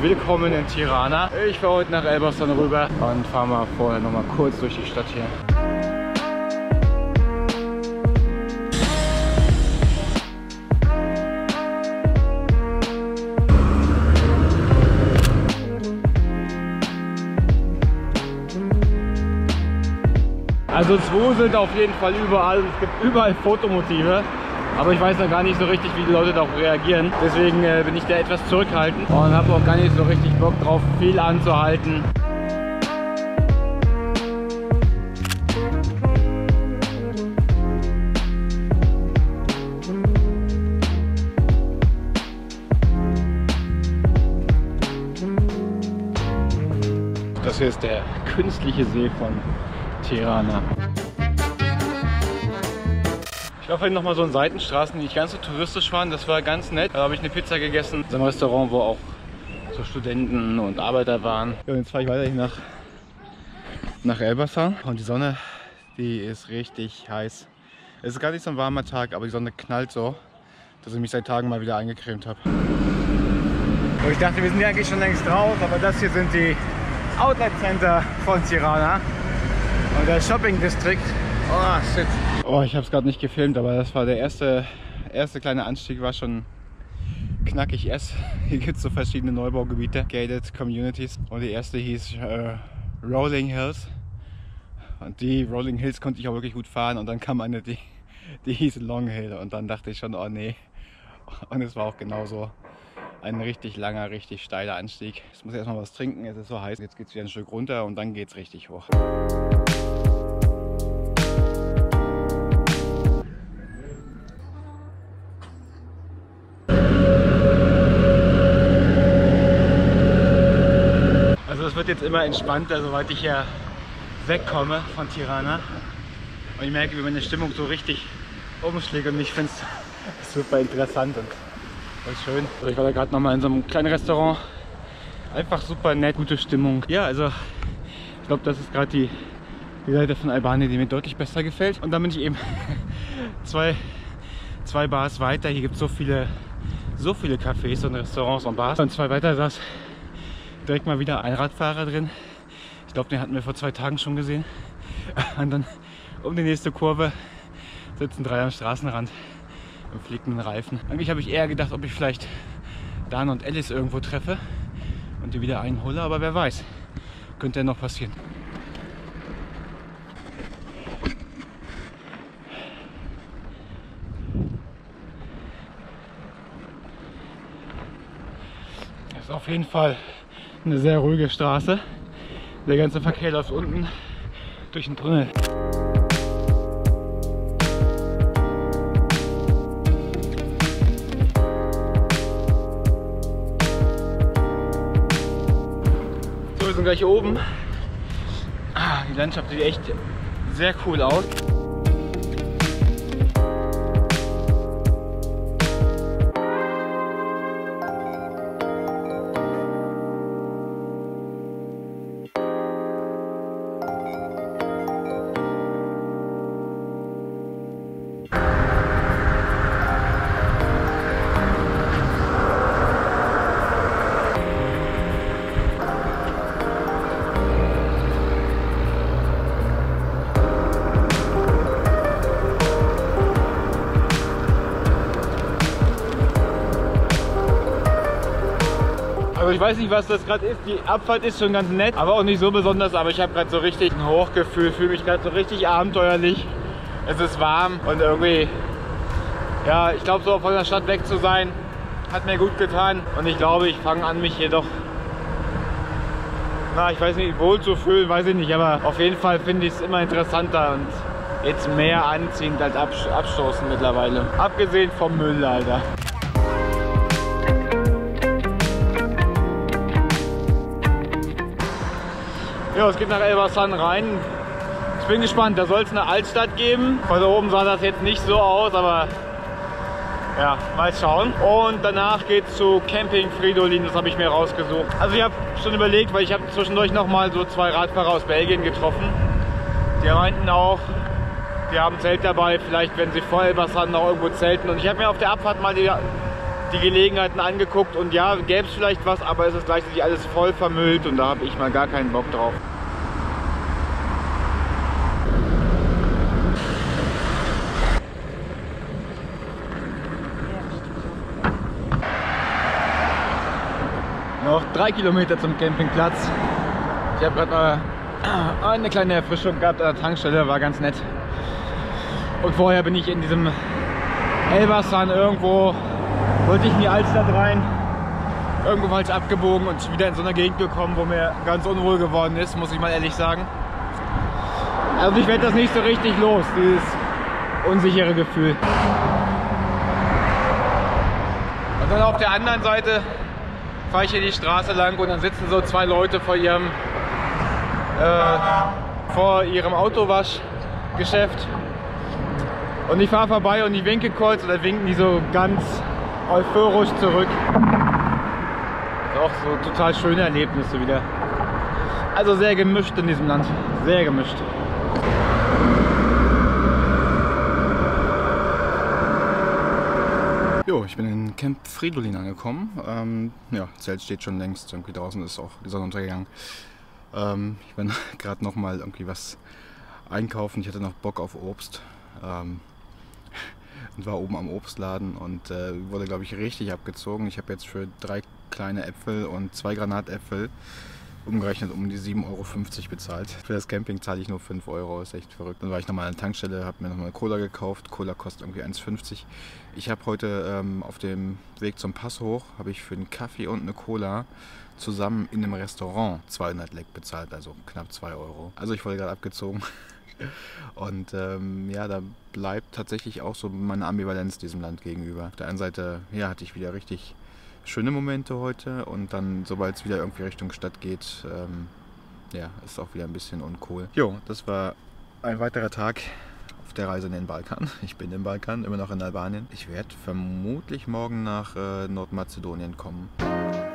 willkommen in Tirana. Ich fahre heute nach Elbasan rüber und fahre mal vorher noch mal kurz durch die Stadt hier. Also es wuselt auf jeden Fall überall, es gibt überall Fotomotive, aber ich weiß noch gar nicht so richtig, wie die Leute darauf reagieren. Deswegen bin ich da etwas zurückhaltend und habe auch gar nicht so richtig Bock drauf, viel anzuhalten. Das hier ist der künstliche See von Tirana. Ich laufe noch mal so in Seitenstraßen, die nicht ganz so touristisch waren. Das war ganz nett. Da habe ich eine Pizza gegessen. Das ist ein Restaurant, wo auch so Studenten und Arbeiter waren. Ja, und jetzt fahre ich weiter hier nach Elbasan. Und die Sonne, die ist richtig heiß. Es ist gar nicht so ein warmer Tag, aber die Sonne knallt so, dass ich mich seit Tagen mal wieder eingecremt habe. Und ich dachte, wir sind ja eigentlich schon längst drauf, aber das hier sind die Outlet Center von Tirana. Und der Shopping District. Oh shit. Oh, ich habe es gerade nicht gefilmt, aber das war der erste kleine Anstieg, war schon knackig. Hier gibt es so verschiedene Neubaugebiete, Gated Communities. Und die erste hieß Rolling Hills. Und die Rolling Hills konnte ich auch wirklich gut fahren. Und dann kam eine, die hieß Long Hill. Und dann dachte ich schon, oh nee. Und es war auch genauso. Ein richtig langer, richtig steiler Anstieg. Jetzt muss ich erstmal was trinken, es ist so heiß. Jetzt geht es wieder ein Stück runter und dann geht es richtig hoch. Also es wird jetzt immer entspannter, soweit ich hier wegkomme von Tirana. Und ich merke, wie meine Stimmung so richtig umschlägt und ich finde es super interessant und schön. Also ich war da gerade noch mal in so einem kleinen Restaurant. Einfach super nett, gute Stimmung. Ja, also ich glaube, das ist gerade die Seite von Albanien, die mir deutlich besser gefällt. Und dann bin ich eben zwei Bars weiter. Hier gibt es so viele Cafés und Restaurants und Bars. Und zwei weiter saß direkt mal wieder ein Radfahrer drin. Ich glaube, den hatten wir vor 2 Tagen schon gesehen. Und dann um die nächste Kurve sitzen 3 am Straßenrand. Im fliegenden Reifen. Eigentlich habe ich eher gedacht, ob ich vielleicht Dan und Alice irgendwo treffe und die wieder einhole, aber wer weiß, könnte ja noch passieren. Das ist auf jeden Fall eine sehr ruhige Straße. Der ganze Verkehr läuft unten durch den Tunnel. Wir sind gleich oben. Die Landschaft sieht echt sehr cool aus. Also ich weiß nicht, was das gerade ist. Die Abfahrt ist schon ganz nett, aber auch nicht so besonders. Aber ich habe gerade so richtig ein Hochgefühl, fühle mich gerade so richtig abenteuerlich. Es ist warm und irgendwie, ja, ich glaube, so von der Stadt weg zu sein, hat mir gut getan. Und ich glaube, ich fange an, mich hier doch, na, ich weiß nicht, wohl zu fühlen, weiß ich nicht. Aber auf jeden Fall finde ich es immer interessanter und jetzt mehr anziehend als abstoßend mittlerweile. Abgesehen vom Müll, Alter. Ja, es geht nach Elbasan rein. Ich bin gespannt, da soll es eine Altstadt geben. Von da oben sah das jetzt nicht so aus, aber ja, mal schauen. Und danach geht es zu Camping Fridolin, das habe ich mir rausgesucht. Also ich habe schon überlegt, weil ich habe zwischendurch noch mal so 2 Radfahrer aus Belgien getroffen. Die meinten auch, die haben Zelt dabei, vielleicht wenn sie vor Elbasan noch irgendwo zelten. Und ich habe mir auf der Abfahrt mal die Gelegenheiten angeguckt und ja, gäbe es vielleicht was, aber es ist gleichzeitig alles voll vermüllt und da habe ich mal gar keinen Bock drauf. Noch 3 Kilometer zum Campingplatz. Ich habe gerade mal eine kleine Erfrischung gehabt an der Tankstelle, war ganz nett. Und vorher bin ich in diesem Elbasan irgendwo, wollte ich in die Altstadt rein, irgendwo falsch abgebogen und wieder in so einer Gegend gekommen, wo mir ganz unwohl geworden ist, muss ich mal ehrlich sagen. Also ich werde das nicht so richtig los, dieses unsichere Gefühl. Und dann auf der anderen Seite fahre ich hier die Straße lang und dann sitzen so 2 Leute vor ihrem Autowaschgeschäft. Und ich fahre vorbei und die winke kurz oder winken die so ganz euphorisch zurück. Das ist auch so total schöne Erlebnisse wieder. Also sehr gemischt in diesem Land, sehr gemischt. Jo, ich bin in Camp Fridolin angekommen. Ja, Zelt steht schon längst, irgendwie draußen ist auch die Sonne untergegangen. Ich bin gerade noch mal irgendwie was einkaufen, ich hatte noch Bock auf Obst. Und war oben am Obstladen und wurde, glaube ich, richtig abgezogen. Ich habe jetzt für 3 kleine Äpfel und 2 Granatäpfel umgerechnet um die 7,50 € bezahlt. Für das Camping zahle ich nur 5 €, ist echt verrückt. Dann war ich nochmal an der Tankstelle, habe mir nochmal eine Cola gekauft. Cola kostet irgendwie 1,50 €. Ich habe heute auf dem Weg zum Pass hoch, habe ich für einen Kaffee und eine Cola zusammen in einem Restaurant 200 Lek bezahlt, also knapp 2 €. Also ich wurde gerade abgezogen. Und ja, da bleibt tatsächlich auch so meine Ambivalenz diesem Land gegenüber. Auf der einen Seite ja, hatte ich wieder richtig schöne Momente heute und dann, sobald es wieder irgendwie Richtung Stadt geht, ja, ist auch wieder ein bisschen uncool. Jo, das war ein weiterer Tag auf der Reise in den Balkan. Ich bin im Balkan, immer noch in Albanien. Ich werde vermutlich morgen nach Nordmazedonien kommen.